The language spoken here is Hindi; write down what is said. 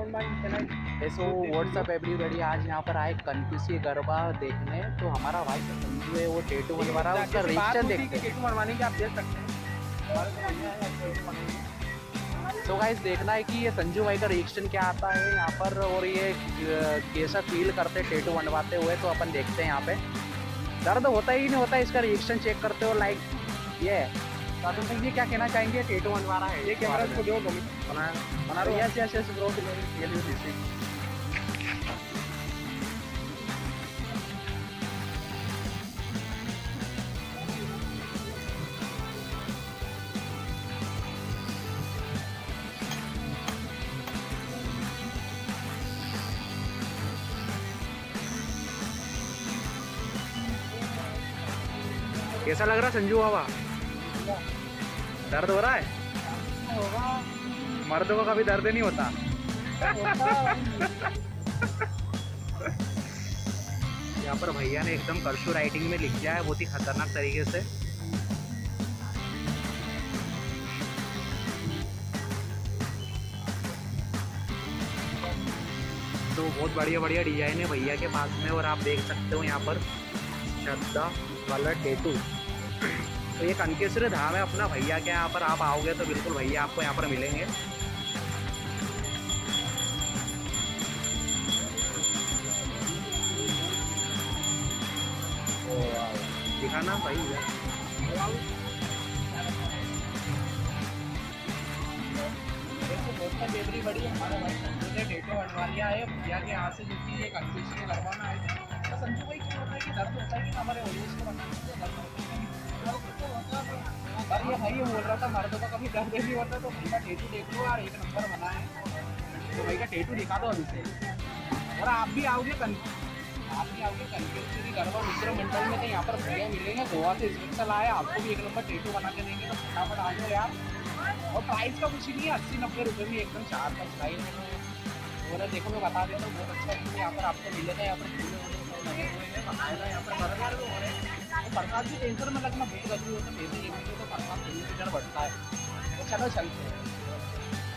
सो व्हाट्सअप एवरीबॉडी, आज यहाँ पर आए कनफ्यूसी गरबा देखने। तो हमारा भाई जो संजू है वो टेटू बनवा रहा है, उसका रिएक्शन देखते हैं। टेटू बनवाने की आप देख सकते हैं। तो गाइस देखना है कि ये संजू भाई का रिएक्शन क्या आता है यहाँ पर, और ये कैसा फील करते हैं टेटू बनवाते हुए। तो अपन देखते हैं यहाँ पे दर्द होता ही नहीं होता, इसका रिएक्शन चेक करते हो। लाइक ये साधु सिंह जी क्या कहना चाहेंगे, टेटू बनवा रहा है ये कैमरा को दो बना रहे। यस यस यस ब्रो, कैसा लग रहा है संजू बाबा? दर्द हो रहा है? मर्दों को कभी दर्द नहीं होता। यहाँ पर भैया ने एकदम कर्सू राइटिंग में लिख दिया है बहुत ही खतरनाक तरीके से। तो बहुत बढ़िया बढ़िया डिजाइन है भैया के पास में, और आप देख सकते हो यहाँ पर श्रद्धा कलर टेटू। तो ये कनकेश्वरी धाम है अपना भैया के, यहाँ पर आप आओगे तो बिल्कुल भैया आपको यहाँ पर मिलेंगे। दिखाना भैया, बेबरी बड़ी हमारा भाई संजू ने टेटू बनवा लिया है भैया के यहाँ से, जो कि ये कन्फ्यूजन करवाना है। तो संजू भाई क्या होता है कि दर्द होता है कि हमारे ऑडियंस को बनाने से दर्द होता है। पर ये भाई ये बोल रहा था मर्दों का कभी दर्द नहीं होता, तो भाई का टेटू देख लो यार, एक नंबर बना है। तो भाई का टेटू दिखा दो अभी से। और आप भी आओगे कनफ्यूजन गरबा मिश्र मंडल में, तो यहाँ पर भैया मिलेंगे, गोवा से स्पेशल आए, आपको भी एक नंबर टेटू बना के देंगे। तो फटाफट आ जाओ यार। और प्राइस का कुछ नहीं है, 80-90 रुपये में एकदम 4-5 लाइन है। और देखो मैं बता देता हूँ, बहुत अच्छा है। यहाँ पर आपको मिलेगा, यहाँ पर फूले लगे हुए हैं, बताएगा यहाँ पर बर्गर हो रहे हैं। तो प्रसाद की टेंशन में लगना बहुत जरूरी होता है, पैसे लेने के तो प्रसाद 3 बढ़ता है। तो चलो चलते हैं।